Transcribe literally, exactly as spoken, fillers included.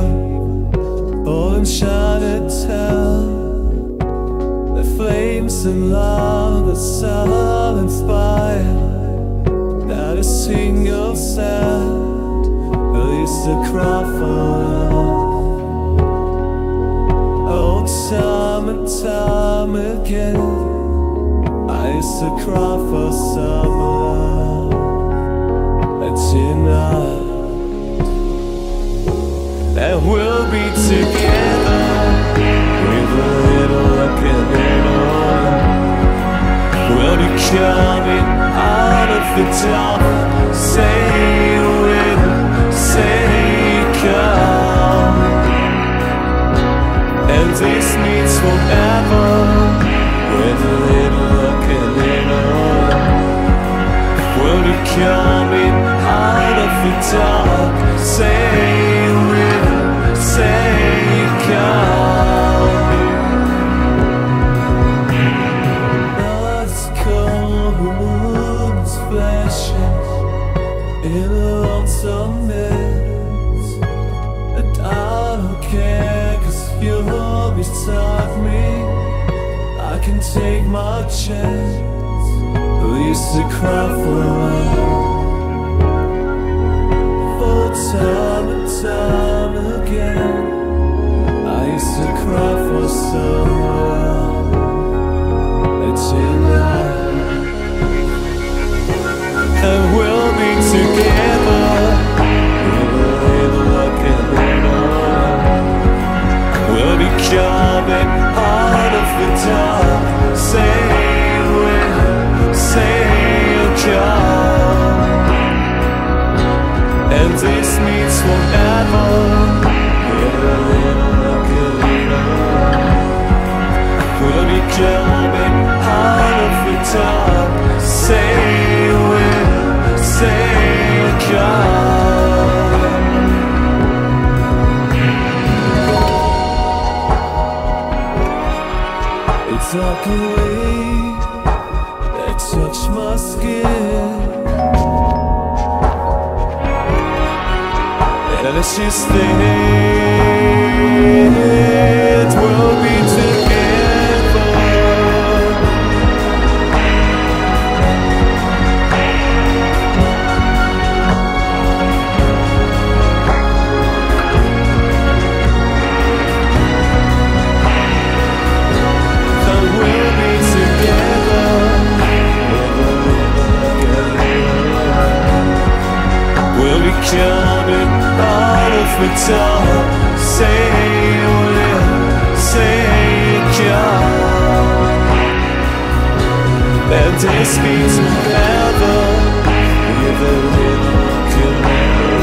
haven or enchanted town. The flames and love that silent inspire, not a single sound released a cry for love. Oh, time and time again I used to cry for some love. And tonight that we'll be together with a little luck and little. We'll be coming out of the dark. Say when, say come. And this means forever with a little luck and little. We'll be coming out of the dark. Say when, say come. Nights cold, the moon's flashing in a lonesome mist, and I don't care 'cause you're beside me. I can take my chance. We used to cry for love, for time and time again. I used to cry for some love. And tonight, and we'll be together with a little luck and little. We'll be coming out of the dark. Say when, say you'll come. And this means forever with a little luck and little. We'll be coming out of the dark. Say when, say you'll come. It's like a wave that touched my skin, and it's just that we'll be together. And we'll be together with a little girl. We'll be coming out of the dark. Say when, say come. And this means forever with a little girl.